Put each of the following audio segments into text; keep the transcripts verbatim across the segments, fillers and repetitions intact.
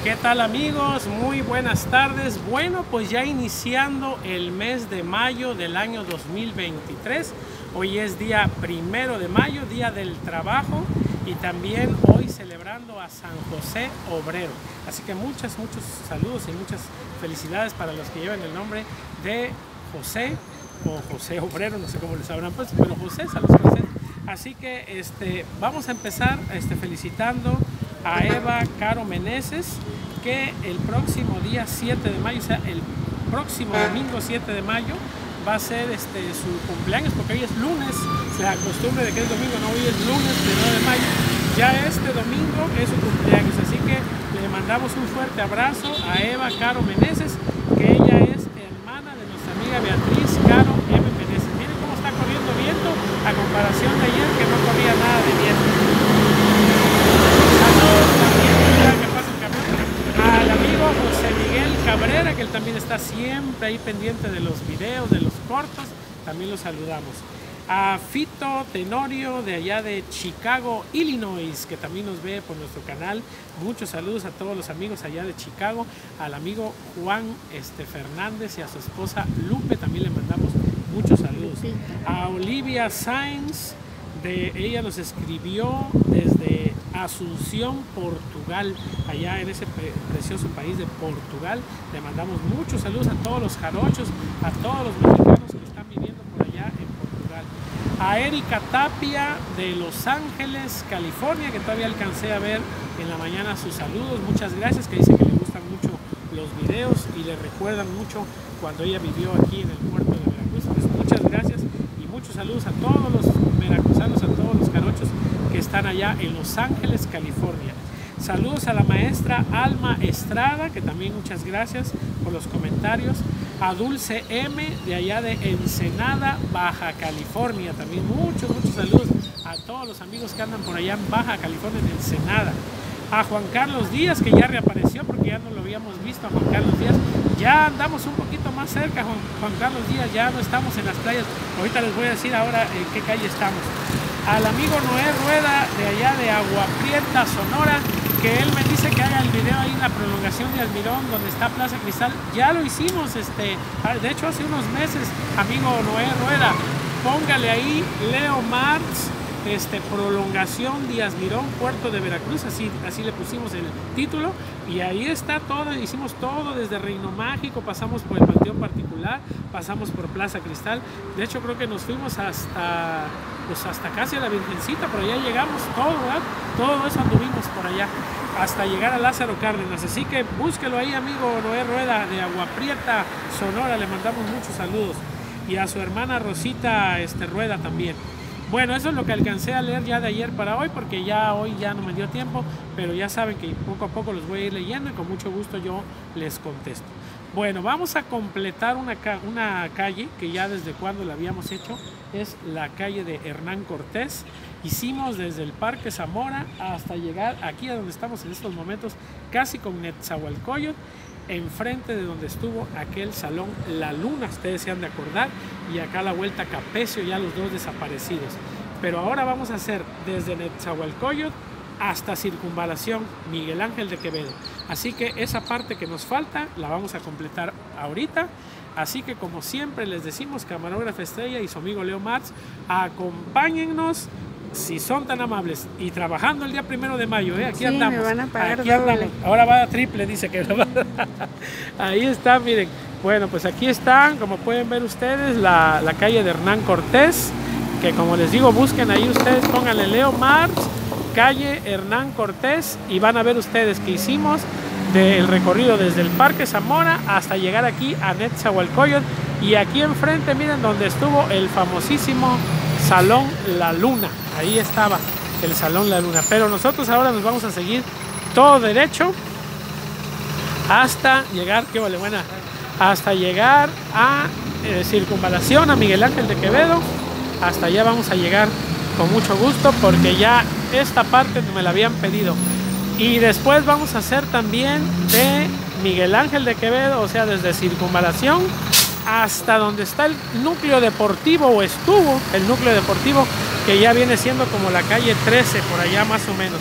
¿Qué tal, amigos? Muy buenas tardes. Bueno, pues ya iniciando el mes de mayo del año dos mil veintitrés. Hoy es día primero de mayo, día del trabajo, y también hoy celebrando a San José Obrero. Así que muchas, muchos saludos y muchas felicidades para los que llevan el nombre de José o José Obrero, no sé cómo les sabrán, pues, pero José, saludos José. Así que este, vamos a empezar este, felicitando a Eva Caro Meneses, que el próximo día siete de mayo, o sea, el próximo domingo siete de mayo, va a ser este, su cumpleaños, porque hoy es lunes, la costumbre de que es domingo, no, hoy es lunes primero de mayo, ya este domingo es su cumpleaños, así que le mandamos un fuerte abrazo a Eva Caro Meneses, que ella es hermana de nuestra amiga Beatriz Caro M. Meneses. Miren cómo está corriendo viento a comparación de ayer, que no corría nada de viento. Saludos también, que pasa el camión, al amigo José Miguel Cabrera, que él también está siempre ahí pendiente de los videos, de los cortos, también los saludamos. A Fito Tenorio de allá de Chicago, Illinois, que también nos ve por nuestro canal. Muchos saludos a todos los amigos allá de Chicago. Al amigo Juan este, Fernández y a su esposa Lupe también le mandamos muchos saludos. A Olivia Sainz, de, ella nos escribió desde Asunción, Portugal, allá en ese precioso país de Portugal. Le mandamos muchos saludos a todos los jarochos, a todos los mexicanos que están viviendo por allá en Portugal. A Erika Tapia de Los Ángeles, California, que todavía alcancé a ver en la mañana sus saludos. Muchas gracias, que dice que le gustan mucho los videos y le recuerdan mucho cuando ella vivió aquí en el puerto de Veracruz. Pues muchas gracias y muchos saludos a todos los veracruzanos, a todos los jarochos que están allá en Los Ángeles, California. Saludos a la maestra Alma Estrada, que también muchas gracias por los comentarios. A Dulce M de allá de Ensenada, Baja California, también muchos, muchos saludos a todos los amigos que andan por allá en Baja California, en Ensenada. A Juan Carlos Díaz, que ya reapareció porque ya no lo habíamos visto a Juan Carlos Díaz. Ya andamos un poquito más cerca, Juan, Juan Carlos Díaz, ya no estamos en las playas. Ahorita les voy a decir ahora en qué calle estamos. Al amigo Noé Rueda de allá de Agua Prieta, Sonora, que él me dice que haga el video ahí en la prolongación de Almirón, donde está Plaza Cristal. Ya lo hicimos, este, de hecho hace unos meses, amigo Noé Rueda, póngale ahí Leo Marx, este, prolongación Díaz Mirón, Puerto de Veracruz, así, así le pusimos el título, y ahí está todo, hicimos todo desde Reino Mágico, pasamos por el Panteón Particular, pasamos por Plaza Cristal. De hecho creo que nos fuimos hasta, pues hasta casi a la Virgencita, pero ya llegamos todo, ¿verdad? Todo eso anduvimos por allá hasta llegar a Lázaro Cárdenas, así que búsquelo ahí, amigo Noé Rueda de Agua Prieta, Sonora, le mandamos muchos saludos, y a su hermana Rosita este, Rueda también. Bueno, eso es lo que alcancé a leer ya de ayer para hoy, porque ya hoy ya no me dio tiempo, pero ya saben que poco a poco los voy a ir leyendo y con mucho gusto yo les contesto. Bueno, vamos a completar una, ca una calle que ya desde cuando la habíamos hecho, es la calle de Hernán Cortés. Hicimos desde el Parque Zamora hasta llegar aquí a donde estamos en estos momentos, casi con Netzahualcóyotl, enfrente de donde estuvo aquel salón La Luna, ustedes se han de acordar, y acá la vuelta Capecio, ya los dos desaparecidos. Pero ahora vamos a hacer desde Netzahualcóyotl hasta Circunvalación Miguel Ángel de Quevedo. Así que esa parte que nos falta la vamos a completar ahorita. Así que como siempre les decimos, camarógrafa estrella y su amigo Leo Marx, acompáñennos si son tan amables, y trabajando el día primero de mayo, ¿eh? Aquí sí, andamos, me van a pagar aquí andamos. Ahora va a triple, dice que ahí está, miren. Bueno, pues aquí están, como pueden ver ustedes, la, la calle de Hernán Cortés, que como les digo, busquen ahí ustedes, pónganle Leo Marx, calle Hernán Cortés, y van a ver ustedes que hicimos del recorrido desde el Parque Zamora hasta llegar aquí a Netzahualcóyotl, y aquí enfrente, miren, donde estuvo el famosísimo Salón La Luna. Ahí estaba el Salón La Luna, pero nosotros ahora nos vamos a seguir todo derecho hasta llegar, qué vale buena, hasta llegar a eh, Circunvalación, a Miguel Ángel de Quevedo. Hasta allá vamos a llegar con mucho gusto, porque ya esta parte me la habían pedido. Y después vamos a hacer también de Miguel Ángel de Quevedo, o sea, desde Circunvalación hasta donde está el núcleo deportivo, o estuvo el núcleo deportivo, que ya viene siendo como la calle trece, por allá más o menos.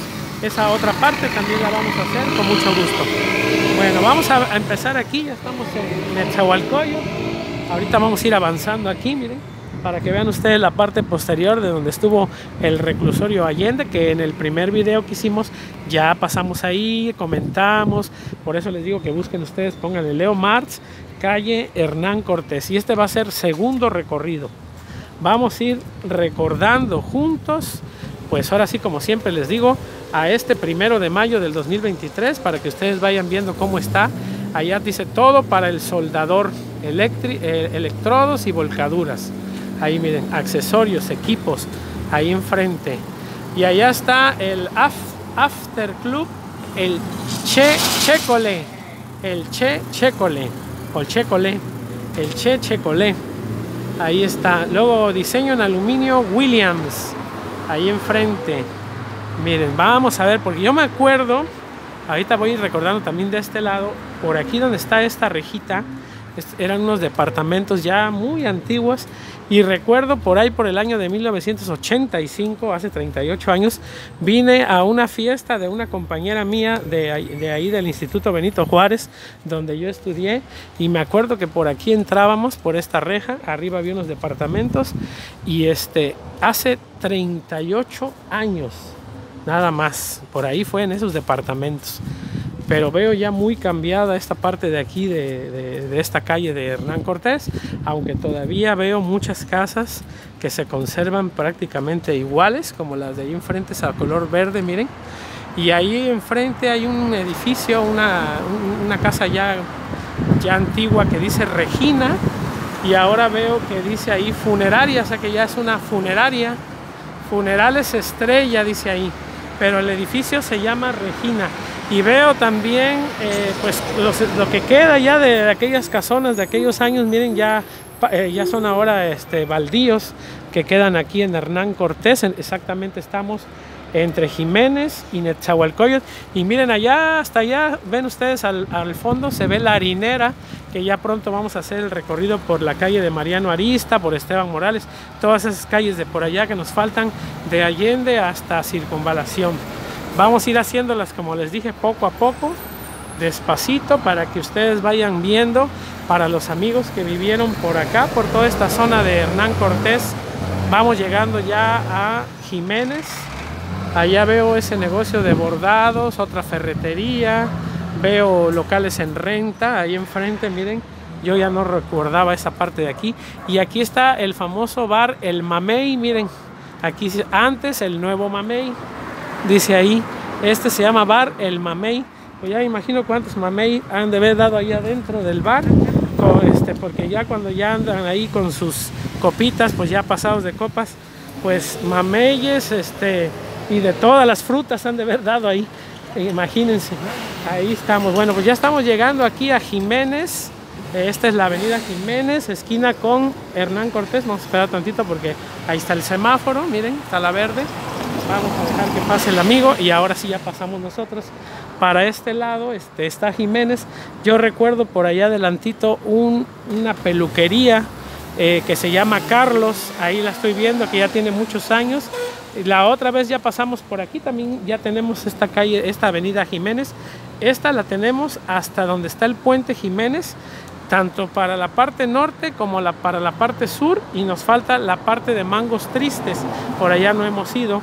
esa otra parte también la vamos a hacer con mucho gusto. Bueno, vamos a, a empezar aquí, ya estamos en Nezahualcóyotl. Ahorita vamos a ir avanzando aquí, miren, para que vean ustedes la parte posterior de donde estuvo el reclusorio Allende, que en el primer video que hicimos ya pasamos ahí, comentamos. Por eso les digo que busquen ustedes, pónganle Leo Martz, calle Hernán Cortés, y este va a ser segundo recorrido. Vamos a ir recordando juntos, pues ahora sí, como siempre les digo, a este primero de mayo del dos mil veintitrés, para que ustedes vayan viendo cómo está. Allá dice todo para el soldador, electri eh, electrodos y volcaduras. Ahí miren, accesorios, equipos, ahí enfrente. Y allá está el af After Club, el Che Checole, el Che Checole, o el Checole, el Che Checole. Ahí está. Luego diseño en aluminio Williams, ahí enfrente. Miren, vamos a ver, porque yo me acuerdo, ahorita voy a ir recordando también de este lado, por aquí donde está esta rejita, eran unos departamentos ya muy antiguos, y recuerdo por ahí por el año de mil novecientos ochenta y cinco, hace treinta y ocho años, vine a una fiesta de una compañera mía de ahí, de ahí del Instituto Benito Juárez, donde yo estudié, y me acuerdo que por aquí entrábamos, por esta reja, arriba había unos departamentos, y este, hace treinta y ocho años, nada más, por ahí fue en esos departamentos. Pero veo ya muy cambiada esta parte de aquí, de, de, de esta calle de Hernán Cortés, aunque todavía veo muchas casas que se conservan prácticamente iguales, como las de ahí enfrente, a color verde, miren. Y ahí enfrente hay un edificio, una, una casa ya, ya antigua que dice Regina, y ahora veo que dice ahí funeraria, o sea que ya es una funeraria. Funerales Estrella dice ahí, pero el edificio se llama Regina. Y veo también eh, pues los, lo que queda ya de, de aquellas casonas de aquellos años, miren, ya, eh, ya son ahora este, baldíos que quedan aquí en Hernán Cortés. Exactamente estamos entre Jiménez y Nezahualcóyotl, y miren allá, hasta allá, ven ustedes al, al fondo, se ve la harinera, que ya pronto vamos a hacer el recorrido por la calle de Mariano Arista, por Esteban Morales, todas esas calles de por allá que nos faltan, de Allende hasta Circunvalación. Vamos a ir haciéndolas, como les dije, poco a poco, despacito, para que ustedes vayan viendo. Para los amigos que vivieron por acá, por toda esta zona de Hernán Cortés, vamos llegando ya a Jiménez. Allá veo ese negocio de bordados, otra ferretería, veo locales en renta, ahí enfrente, miren, yo ya no recordaba esa parte de aquí. Y aquí está el famoso bar El Mamey, miren, aquí antes el Nuevo Mamey. Dice ahí, este se llama Bar El Mamey. Pues ya imagino cuántos mamey han de haber dado ahí adentro del bar, con este, porque ya cuando ya andan ahí con sus copitas, pues ya pasados de copas, pues mameyes, este, y de todas las frutas han de haber dado ahí. Imagínense, ahí estamos. Bueno, pues ya estamos llegando aquí a Jiménez. Esta es la avenida Jiménez, esquina con Hernán Cortés. Vamos a esperar tantito porque ahí está el semáforo, miren, está la verde. Vamos a dejar que pase el amigo, y ahora sí ya pasamos nosotros para este lado. Este, está Jiménez. Yo recuerdo por allá adelantito un, una peluquería eh, que se llama Carlos. Ahí la estoy viendo, que ya tiene muchos años. La otra vez ya pasamos por aquí, también ya tenemos esta calle, esta avenida Jiménez. Esta la tenemos hasta donde está el puente Jiménez, tanto para la parte norte como la, para la parte sur, y nos falta la parte de Mangos Tristes. Por allá no hemos ido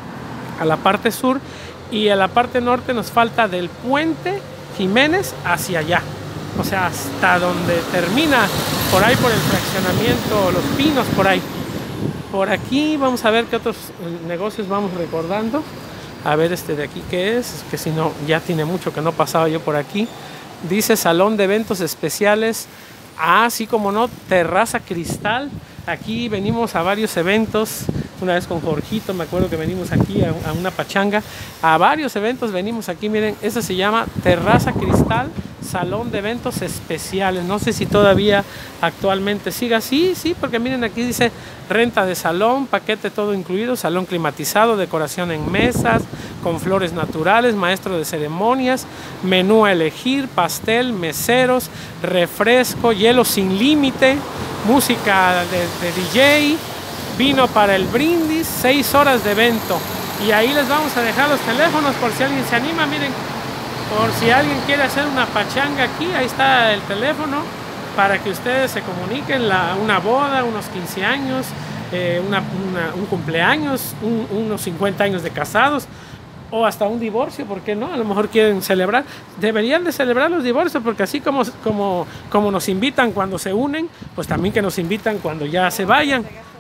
a la parte sur, y a la parte norte nos falta del puente Jiménez hacia allá, o sea, hasta donde termina, por ahí por el fraccionamiento Los Pinos, por ahí. Por aquí vamos a ver qué otros negocios vamos recordando. A ver este de aquí qué es, es que si no, ya tiene mucho que no pasaba yo por aquí. Dice Salón de Eventos Especiales. Ah, sí, como no, Terraza Cristal. Aquí venimos a varios eventos. Una vez con Jorgito, me acuerdo que venimos aquí a, a una pachanga. A varios eventos venimos aquí, miren, este se llama Terraza Cristal, Salón de Eventos Especiales. No sé si todavía actualmente siga así, sí, porque miren aquí dice renta de salón, paquete todo incluido, salón climatizado, decoración en mesas, con flores naturales, maestro de ceremonias, menú a elegir, pastel, meseros, refresco, hielo sin límite, música de, de D J, vino para el brindis, seis horas de evento. Y ahí les vamos a dejar los teléfonos por si alguien se anima, miren, por si alguien quiere hacer una pachanga aquí, ahí está el teléfono para que ustedes se comuniquen, la, una boda, unos quince años, eh, una, una, un cumpleaños, un, unos cincuenta años de casados, o hasta un divorcio, ¿por qué no? A lo mejor quieren celebrar, deberían de celebrar los divorcios, porque así como, como, como nos invitan cuando se unen, pues también que nos invitan cuando ya se vayan.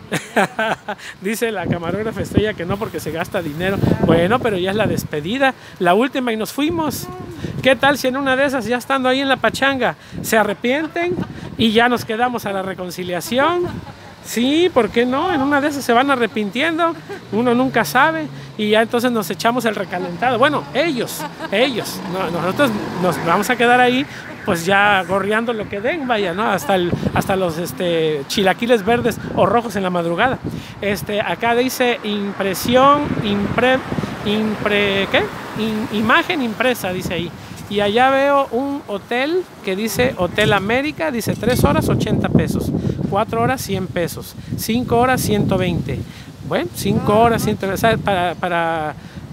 Dice la camarógrafa Estrella que no, porque se gasta dinero. Bueno, pero ya es la despedida, la última, y nos fuimos. ¿Qué tal si en una de esas, ya estando ahí en la pachanga, se arrepienten y ya nos quedamos a la reconciliación? Sí, ¿por qué no? En una de esas se van arrepintiendo, uno nunca sabe, y ya entonces nos echamos el recalentado. Bueno, ellos, ellos, no, nosotros nos vamos a quedar ahí, pues ya gorreando lo que den, vaya, ¿no? Hasta, el, hasta los este, chilaquiles verdes o rojos en la madrugada. Este, acá dice impresión, impre, impre, ¿qué? In, imagen impresa, dice ahí. Y allá veo un hotel que dice Hotel América, dice tres horas ochenta pesos, cuatro horas cien pesos, cinco horas ciento veinte. Bueno, cinco horas ciento veinte, para, para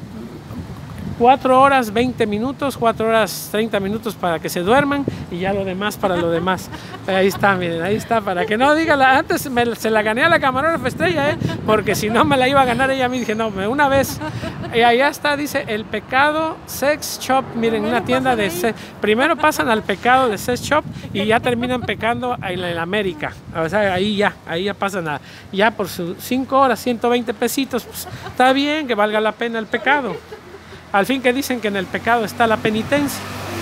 cuatro horas veinte minutos, cuatro horas treinta minutos para que se duerman, y ya lo demás para lo demás. Ahí está, miren, ahí está, para que no diga, la, antes me, se la gané a la camarógrafa Estrella, ¿eh? Porque si no me la iba a ganar ella. Me dije, no, una vez. Y allá está, dice El Pecado Sex Shop, miren, una tienda de sex. Primero pasan al Pecado de Sex Shop y ya terminan pecando en el América. O sea, ahí ya, ahí ya pasan a, ya por sus cinco horas, ciento veinte pesitos, pues está bien, que valga la pena el pecado. Al fin que dicen que en el pecado está la penitencia.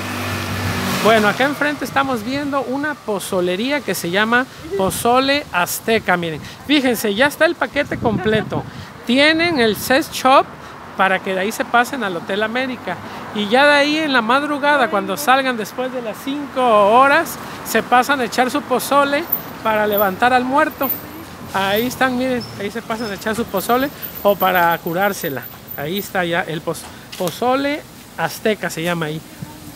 Bueno, acá enfrente estamos viendo una pozolería que se llama Pozole Azteca, miren. Fíjense, ya está el paquete completo. Tienen el Sex Shop para que de ahí se pasen al Hotel América. Y ya de ahí en la madrugada, cuando salgan después de las cinco horas, se pasan a echar su pozole para levantar al muerto. Ahí están, miren, ahí se pasan a echar su pozole o para curársela. Ahí está ya el pozole. Pozole Azteca se llama ahí.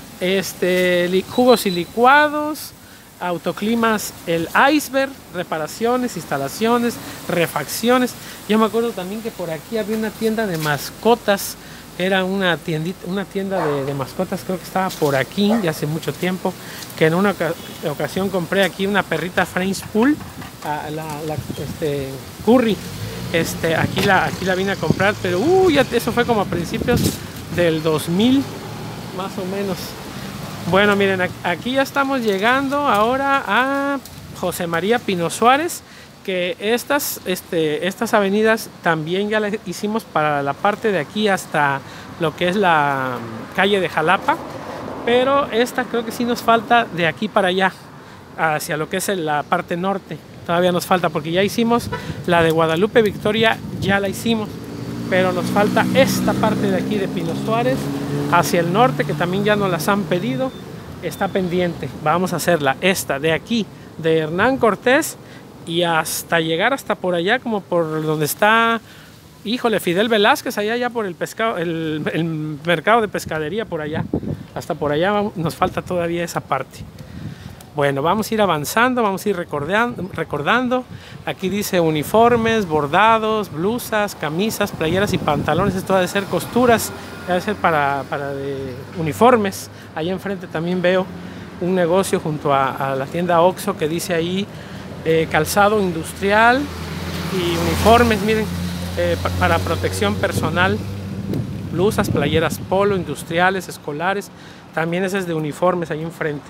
Este, jugos y licuados, autoclimas El Iceberg, reparaciones, instalaciones, refacciones. Yo me acuerdo también que por aquí había una tienda de mascotas. Era una tiendita, una tienda de, de mascotas, creo que estaba por aquí ya hace mucho tiempo, que en una ocasión compré aquí una perrita French Pool, la, la este, Curry. Este, aquí, la, aquí la vine a comprar, pero uh, ya eso fue como a principios del dos mil, más o menos. Bueno, miren, aquí ya estamos llegando ahora a José María Pino Suárez, que estas, este, estas avenidas también ya las hicimos para la parte de aquí hasta lo que es la calle de Jalapa, pero esta creo que sí nos falta de aquí para allá, hacia lo que es la parte norte. Todavía nos falta, porque ya hicimos la de Guadalupe Victoria, ya la hicimos, pero nos falta esta parte de aquí de Pino Suárez hacia el norte, que también ya nos las han pedido, está pendiente. Vamos a hacerla, esta de aquí, de Hernán Cortés, y hasta llegar hasta por allá, como por donde está, híjole, Fidel Velázquez, allá ya por el pescado, el, el mercado de pescadería, por allá, hasta por allá nos falta todavía esa parte. Bueno, vamos a ir avanzando, vamos a ir recordando, recordando. Aquí dice uniformes, bordados, blusas, camisas, playeras y pantalones. Esto ha de ser costuras, ha de ser para, para de uniformes. Allá enfrente también veo un negocio junto a, a la tienda Oxxo que dice ahí eh, calzado industrial y uniformes, miren, eh, para protección personal. Blusas, playeras polo, industriales, escolares. También ese es de uniformes ahí enfrente.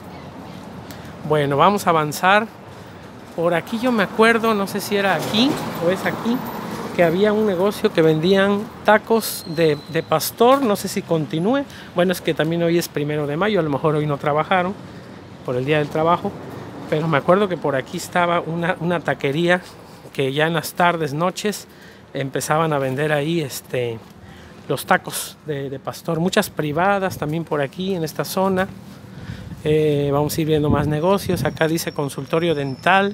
Bueno, vamos a avanzar. Por aquí yo me acuerdo, no sé si era aquí o es aquí, que había un negocio que vendían tacos de, de pastor. No sé si continúe. Bueno, es que también hoy es primero de mayo, a lo mejor hoy no trabajaron por el día del trabajo, pero me acuerdo que por aquí estaba una, una taquería que ya en las tardes, noches, empezaban a vender ahí este, los tacos de, de pastor. Muchas privadas también por aquí en esta zona. Eh, vamos a ir viendo más negocios. Acá dice consultorio dental,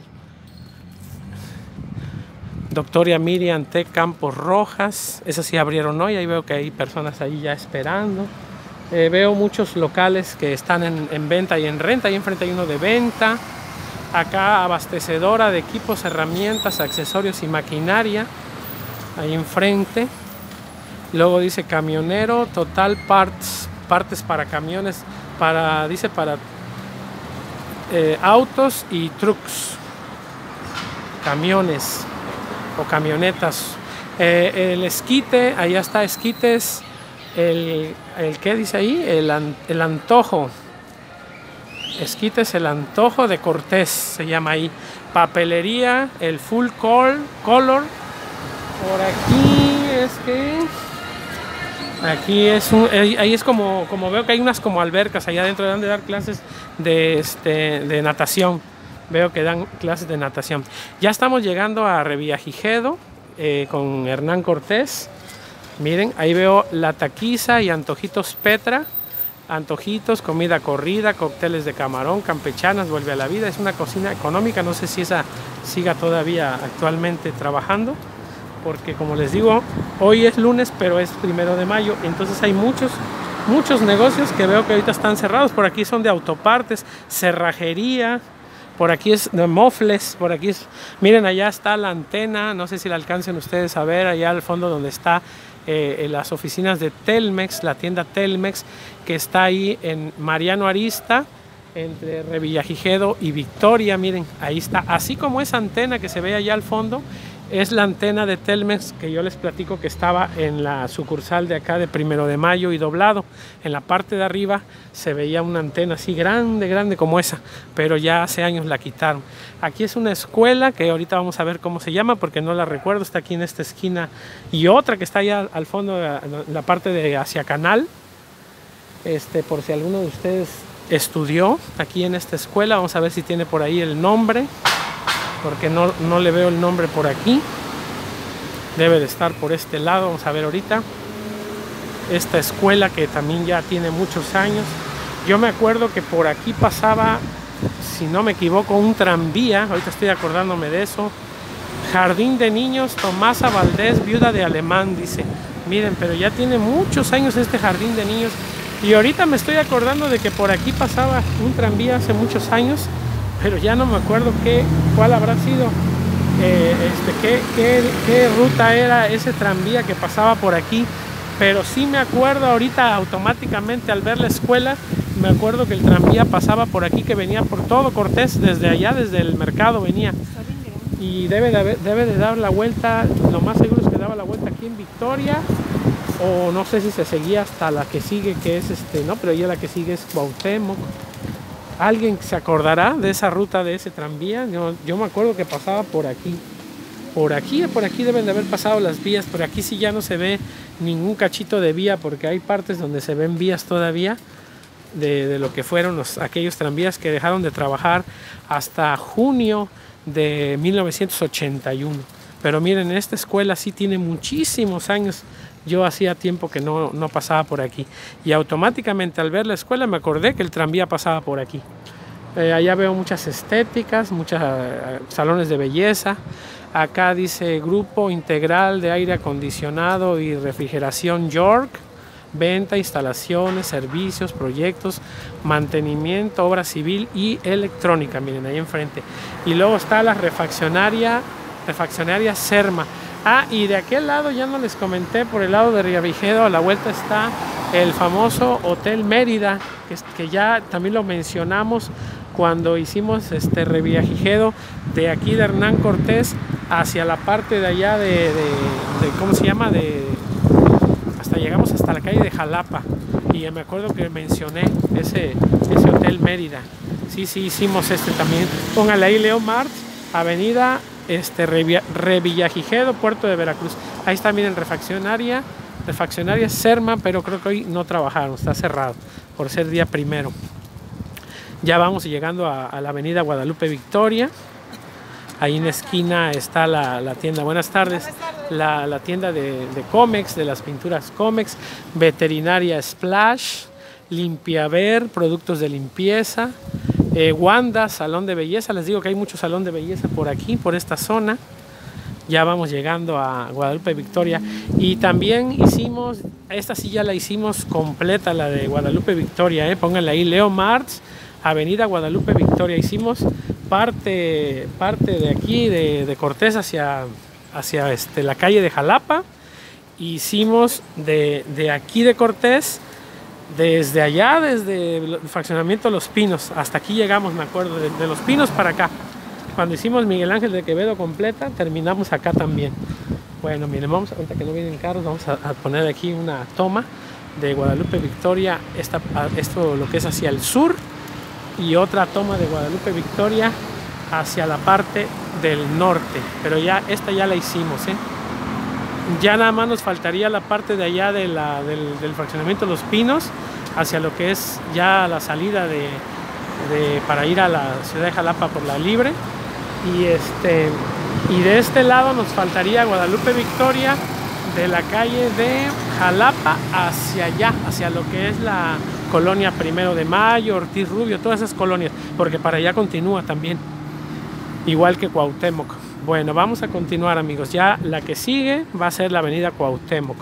doctora Miriam T. Campos Rojas. Esas sí abrieron hoy, ahí veo que hay personas ahí ya esperando. Eh, veo muchos locales que están en, en venta y en renta. Ahí enfrente hay uno de venta. Acá abastecedora de equipos, herramientas, accesorios y maquinaria. Ahí enfrente. Luego dice camionero, total parts, partes para camiones, para, dice para eh, autos y trucks, camiones o camionetas. Eh, el esquite, allá está esquites, el, el ¿qué dice ahí? El, el antojo. Esquites, el antojo de Cortés, se llama ahí. Papelería, el full call, color. Por aquí es que... Aquí es un, ahí es como, como veo que hay unas como albercas allá adentro, dan de dar clases de, este, de natación. Veo que dan clases de natación. Ya estamos llegando a Revillagigedo eh, con Hernán Cortés. Miren, ahí veo la taquiza y antojitos Petra. Antojitos, comida corrida, cócteles de camarón, campechanas, vuelve a la vida. Es una cocina económica, no sé si esa siga todavía actualmente trabajando, porque como les digo, hoy es lunes, pero es primero de mayo, entonces hay muchos, muchos negocios que veo que ahorita están cerrados. Por aquí son de autopartes, cerrajería, por aquí es de mofles, por aquí es, miren, allá está la antena, no sé si la alcancen ustedes a ver, allá al fondo donde está eh, en las oficinas de Telmex, la tienda Telmex, que está ahí en Mariano Arista, entre Revillagigedo y Victoria. Miren, ahí está, así como esa antena que se ve allá al fondo, es la antena de Telmex que yo les platico que estaba en la sucursal de acá de Primero de Mayo y Doblado. En la parte de arriba se veía una antena así grande, grande como esa, pero ya hace años la quitaron. Aquí es una escuela que ahorita vamos a ver cómo se llama porque no la recuerdo, está aquí en esta esquina, y otra que está allá al fondo, en la parte de hacia Canal. Este, por si alguno de ustedes estudió aquí en esta escuela, vamos a ver si tiene por ahí el nombre, porque no, no le veo el nombre por aquí. Debe de estar por este lado, vamos a ver ahorita. Esta escuela que también ya tiene muchos años. Yo me acuerdo que por aquí pasaba, si no me equivoco, un tranvía, ahorita estoy acordándome de eso. Jardín de Niños Tomasa Valdés, viuda de Alemán, dice. Miren, pero ya tiene muchos años este jardín de niños. Y ahorita me estoy acordando de que por aquí pasaba un tranvía hace muchos años, pero ya no me acuerdo qué, cuál habrá sido, eh, este, qué, qué, qué ruta era ese tranvía que pasaba por aquí. Pero sí me acuerdo ahorita automáticamente al ver la escuela, me acuerdo que el tranvía pasaba por aquí, que venía por todo Cortés, desde allá, desde el mercado venía. Y debe de, haber, debe de dar la vuelta, lo más seguro es que daba la vuelta aquí en Victoria, o no sé si se seguía hasta la que sigue, que es este, no, pero ya la que sigue es Cuauhtémoc. ¿Alguien se acordará de esa ruta de ese tranvía? Yo, yo me acuerdo que pasaba por aquí. Por aquí, por aquí deben de haber pasado las vías, pero aquí sí ya no se ve ningún cachito de vía, porque hay partes donde se ven vías todavía de, de lo que fueron los, aquellos tranvías que dejaron de trabajar hasta junio de mil novecientos ochenta y uno. Pero miren, esta escuela sí tiene muchísimos años. Yo hacía tiempo que no, no pasaba por aquí, y automáticamente al ver la escuela me acordé que el tranvía pasaba por aquí. Eh, allá veo muchas estéticas, muchos uh, salones de belleza. Acá dice Grupo Integral de Aire Acondicionado y Refrigeración York. Venta, instalaciones, servicios, proyectos, mantenimiento, obra civil y electrónica. Miren, ahí enfrente. Y luego está la refaccionaria, refaccionaria Serma. Ah, y de aquel lado ya no les comenté, por el lado de Revillagigedo a la vuelta está el famoso Hotel Mérida, que, que ya también lo mencionamos cuando hicimos este Revillagigedo, de aquí de Hernán Cortés hacia la parte de allá de, de, de ¿cómo se llama? De, hasta llegamos hasta la calle de Jalapa, y me acuerdo que mencioné ese, ese Hotel Mérida. Sí, sí, hicimos este también. Póngale ahí Leo Mart, avenida este, Revillagigedo, Puerto de Veracruz. Ahí está, miren, refaccionaria, refaccionaria Serma, pero creo que hoy no trabajaron, está cerrado por ser día primero. Ya vamos llegando a, a la avenida Guadalupe Victoria. Ahí en la esquina está la, la tienda, buenas tardes, la, la tienda de, de Comex, de las pinturas Comex, veterinaria Splash, Limpiaver, productos de limpieza, eh, Wanda, salón de belleza. Les digo que hay mucho salón de belleza por aquí, por esta zona. Ya vamos llegando a Guadalupe Victoria, y también hicimos, esta sí ya la hicimos completa, la de Guadalupe Victoria, eh, pónganle ahí Leo Marts, avenida Guadalupe Victoria. Hicimos parte, parte de aquí de, de Cortés hacia, hacia este, la calle de Jalapa, hicimos de, de aquí de Cortés, desde allá, desde el fraccionamiento Los Pinos, hasta aquí llegamos, me acuerdo, de, de Los Pinos para acá. Cuando hicimos Miguel Ángel de Quevedo completa, terminamos acá también. Bueno, miren, vamos a contar que no vienen carros, vamos a, a poner aquí una toma de Guadalupe Victoria, esta, esto lo que es hacia el sur, y otra toma de Guadalupe Victoria hacia la parte del norte, pero ya esta ya la hicimos, ¿eh? Ya nada más nos faltaría la parte de allá de la, del, del fraccionamiento Los Pinos, hacia lo que es ya la salida de, de, para ir a la ciudad de Jalapa por la Libre. Y, este, y de este lado nos faltaría Guadalupe Victoria, de la calle de Jalapa hacia allá, hacia lo que es la colonia Primero de Mayo, Ortiz Rubio, todas esas colonias, porque para allá continúa también, igual que Cuauhtémoc. Bueno, vamos a continuar, amigos. Ya la que sigue va a ser la avenida Cuauhtémoc.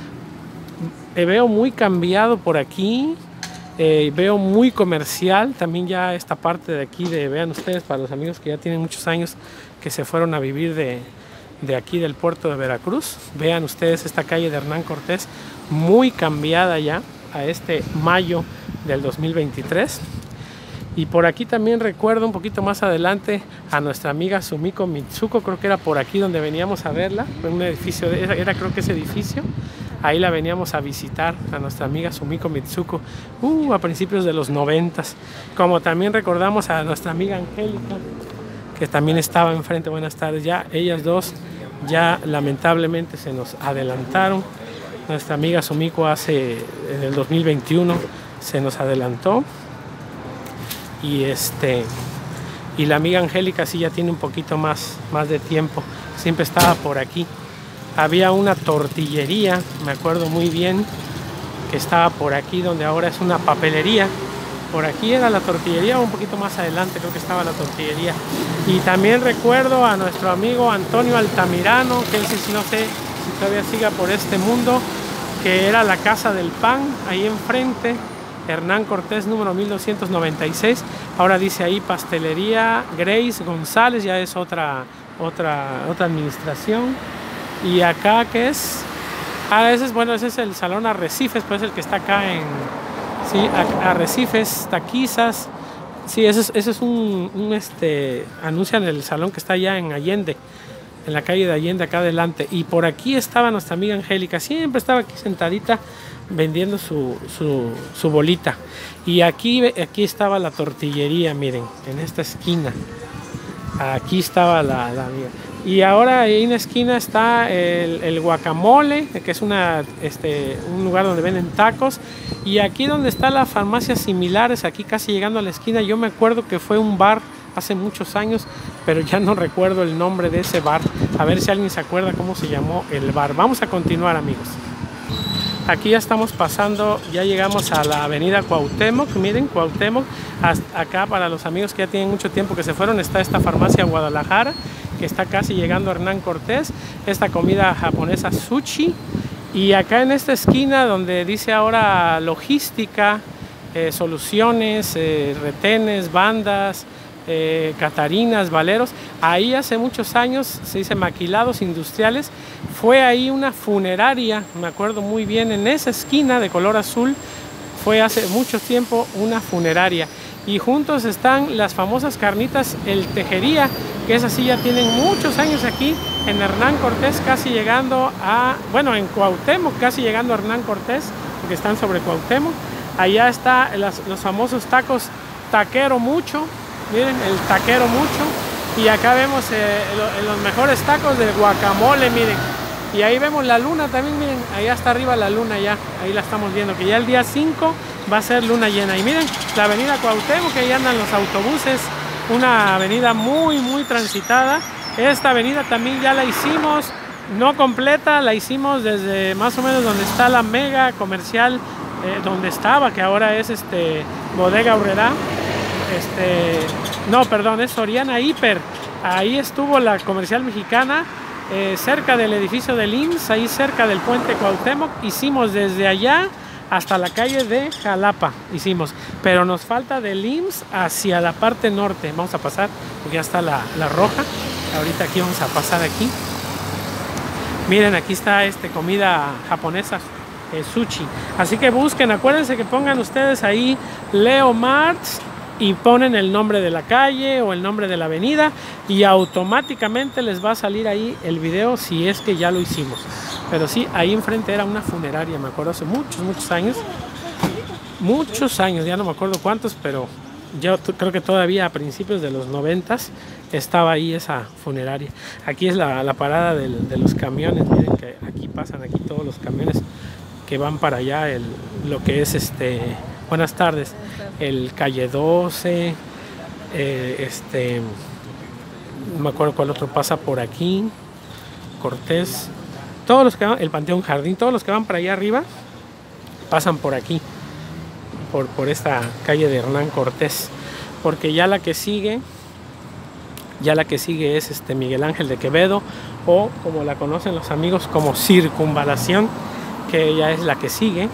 Eh, veo muy cambiado por aquí, eh, veo muy comercial también ya esta parte de aquí, de, vean ustedes, para los amigos que ya tienen muchos años que se fueron a vivir de, de aquí del puerto de Veracruz, vean ustedes esta calle de Hernán Cortés, muy cambiada ya a este mayo del dos mil veintitrés. Y por aquí también recuerdo un poquito más adelante a nuestra amiga Sumiko Mitsuko, creo que era por aquí donde veníamos a verla, en un edificio, era, era creo que ese edificio, ahí la veníamos a visitar a nuestra amiga Sumiko Mitsuko, uh, a principios de los noventas, como también recordamos a nuestra amiga Angélica, que también estaba enfrente. Buenas tardes, ya ellas dos ya lamentablemente se nos adelantaron, nuestra amiga Sumiko hace, en el dos mil veintiuno se nos adelantó. Y este y la amiga Angélica sí ya tiene un poquito más, más de tiempo, siempre estaba por aquí. Había una tortillería, me acuerdo muy bien, que estaba por aquí, donde ahora es una papelería. Por aquí era la tortillería, un poquito más adelante creo que estaba la tortillería. Y también recuerdo a nuestro amigo Antonio Altamirano, que él sí, no sé si todavía siga por este mundo, que era la Casa del Pan, ahí enfrente, Hernán Cortés número mil doscientos noventa y seis, ahora dice ahí Pastelería Grace González, ya es otra, otra, otra administración. Y acá, ¿qué es? Ah, ese es, bueno, ese es el Salón Arrecifes, pues el que está acá en, sí, Arrecifes, Taquizas, sí, ese es, ese es un, un, este, anuncian el salón que está allá en Allende, en la calle de Allende, acá adelante. Y por aquí estaba nuestra amiga Angélica, siempre estaba aquí sentadita, vendiendo su, su, su bolita. Y aquí, aquí estaba la tortillería, miren, en esta esquina. Aquí estaba la, la amiga. Y ahora ahí en la esquina está el, el Guacamole, que es una, este, un lugar donde venden tacos. Y aquí donde está las farmacias similares, aquí casi llegando a la esquina, yo me acuerdo que fue un bar hace muchos años, pero ya no recuerdo el nombre de ese bar. A ver si alguien se acuerda cómo se llamó el bar. Vamos a continuar, amigos. Aquí ya estamos pasando, ya llegamos a la avenida Cuauhtémoc, miren, Cuauhtémoc. Hasta acá, para los amigos que ya tienen mucho tiempo que se fueron, está esta farmacia Guadalajara, que está casi llegando a Hernán Cortés, esta comida japonesa sushi. Y acá en esta esquina donde dice ahora logística, eh, soluciones, eh, retenes, bandas, eh, catarinas, valeros, ahí hace muchos años se dice maquilados industriales, fue ahí una funeraria, me acuerdo muy bien, en esa esquina de color azul fue hace mucho tiempo una funeraria. Y juntos están las famosas carnitas El Tejería, que es así, ya tienen muchos años aquí en Hernán Cortés, casi llegando a, bueno, en Cuauhtémoc, casi llegando a Hernán Cortés, porque están sobre Cuauhtémoc. Allá está las, los famosos tacos Taquero Mucho, miren, el Taquero Mucho. Y acá vemos eh, lo, los mejores tacos de guacamole, miren. Y ahí vemos la luna también, miren, ahí está arriba la luna ya, ahí la estamos viendo, que ya el día cinco va a ser luna llena. Y miren, la avenida Cuauhtémoc, que ahí andan los autobuses, una avenida muy, muy transitada. Esta avenida también ya la hicimos, no completa, la hicimos desde más o menos donde está la mega comercial, eh, donde estaba, que ahora es este Bodega Aurrerá, este, no, perdón, es Soriana Hiper. Ahí estuvo la comercial mexicana, eh, cerca del edificio del I M S S, ahí cerca del puente Cuauhtémoc. Hicimos desde allá hasta la calle de Jalapa, hicimos, pero nos falta del I M S S hacia la parte norte. Vamos a pasar, porque ya está la, la roja, ahorita aquí vamos a pasar aquí. Miren, aquí está este comida japonesa, eh, sushi. Así que busquen, acuérdense que pongan ustedes ahí Leo Marts y ponen el nombre de la calle o el nombre de la avenida y automáticamente les va a salir ahí el video si es que ya lo hicimos. Pero sí, ahí enfrente era una funeraria, me acuerdo, hace muchos, muchos años. Muchos años, ya no me acuerdo cuántos, pero yo creo que todavía a principios de los noventas estaba ahí esa funeraria. Aquí es la, la parada del, de los camiones. Miren que aquí pasan aquí todos los camiones que van para allá, el, lo que es este, buenas tardes, el calle doce, eh, este, no me acuerdo cuál otro pasa por aquí, Cortés, todos los que van, el Panteón Jardín, todos los que van para allá arriba pasan por aquí, por, por esta calle de Hernán Cortés, porque ya la que sigue, ya la que sigue es este Miguel Ángel de Quevedo, o como la conocen los amigos como Circunvalación, que ya es la que sigue.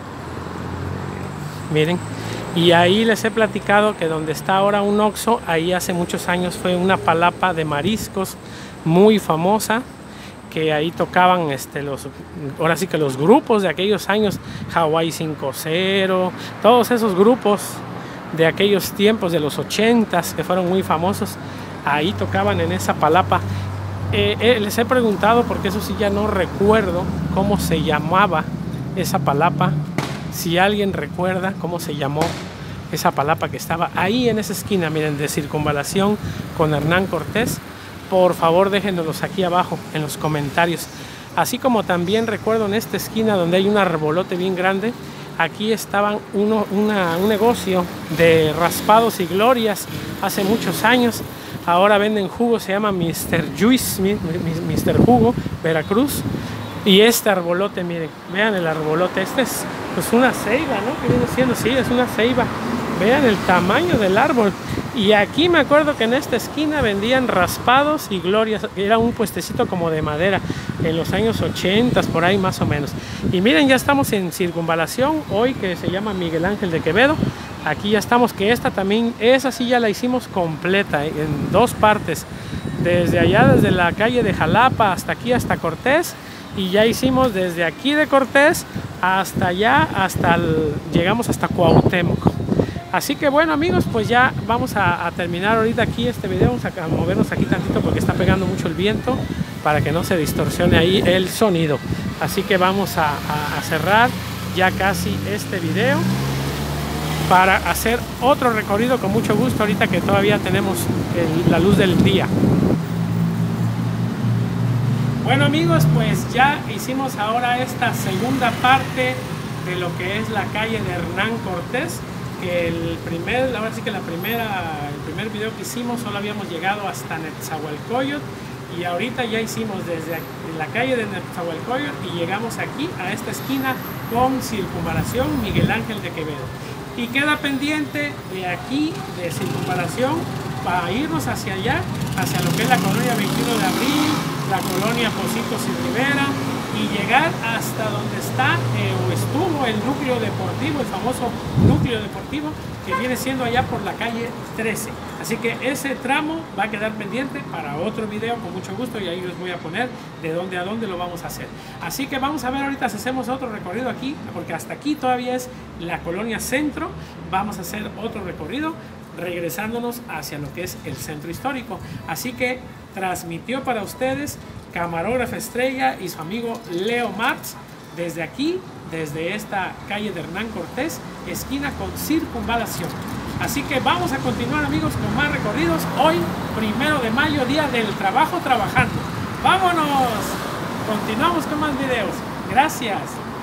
Miren, y ahí les he platicado que donde está ahora un Oxxo, ahí hace muchos años fue una palapa de mariscos muy famosa, que ahí tocaban este, los, ahora sí que los grupos de aquellos años, Hawaii cinco cero, todos esos grupos de aquellos tiempos de los ochentas que fueron muy famosos, ahí tocaban en esa palapa. Eh, eh, les he preguntado, porque eso sí ya no recuerdo cómo se llamaba esa palapa. Si alguien recuerda cómo se llamó esa palapa que estaba ahí en esa esquina, miren, de Circunvalación con Hernán Cortés, por favor déjenoslos aquí abajo en los comentarios. Así como también recuerdo en esta esquina donde hay un arbolote bien grande, aquí estaban uno, una, un negocio de raspados y glorias hace muchos años. Ahora venden jugo, se llama mister Juice, mister Jugo, Veracruz. Y este arbolote, miren, vean el arbolote, este es pues una ceiba, ¿no? Que viene siendo, sí, es una ceiba. Vean el tamaño del árbol. Y aquí me acuerdo que en esta esquina vendían raspados y glorias. Era un puestecito como de madera en los años ochenta, por ahí más o menos. Y miren, ya estamos en Circunvalación, hoy que se llama Miguel Ángel de Quevedo. Aquí ya estamos, que esta también, esa sí ya la hicimos completa, ¿eh? En dos partes. Desde allá, desde la calle de Jalapa hasta aquí, hasta Cortés. Y ya hicimos desde aquí de Cortés hasta allá, hasta el, llegamos hasta Cuauhtémoc. Así que bueno, amigos, pues ya vamos a, a terminar ahorita aquí este video. Vamos a, a movernos aquí tantito porque está pegando mucho el viento para que no se distorsione ahí el sonido. Así que vamos a, a, a cerrar ya casi este video para hacer otro recorrido con mucho gusto ahorita que todavía tenemos el, la luz del día. Bueno, amigos, pues ya hicimos ahora esta segunda parte de lo que es la calle de Hernán Cortés, que el primer, ahora sí que la primera, el primer video que hicimos solo habíamos llegado hasta Nezahualcóyotl, y ahorita ya hicimos desde la calle de Nezahualcóyotl y llegamos aquí a esta esquina con Circunvalación Miguel Ángel de Quevedo. Y queda pendiente de aquí, de Circunvalación, para irnos hacia allá, hacia lo que es la colonia veintiuno de abril, la colonia Pocitos y Rivera, y llegar hasta donde está eh, o estuvo el núcleo deportivo, el famoso núcleo deportivo, que viene siendo allá por la calle trece. Así que ese tramo va a quedar pendiente para otro video con mucho gusto, y ahí les voy a poner de dónde a dónde lo vamos a hacer. Así que vamos a ver ahorita si hacemos otro recorrido aquí, porque hasta aquí todavía es la colonia centro. Vamos a hacer otro recorrido regresándonos hacia lo que es el centro histórico. Así que transmitió para ustedes camarógrafo estrella y su amigo Leo Marts desde aquí, desde esta calle de Hernán Cortés, esquina con Circunvalación. Así que vamos a continuar, amigos, con más recorridos. Hoy, primero de mayo, día del trabajo trabajando. ¡Vámonos! Continuamos con más videos. Gracias.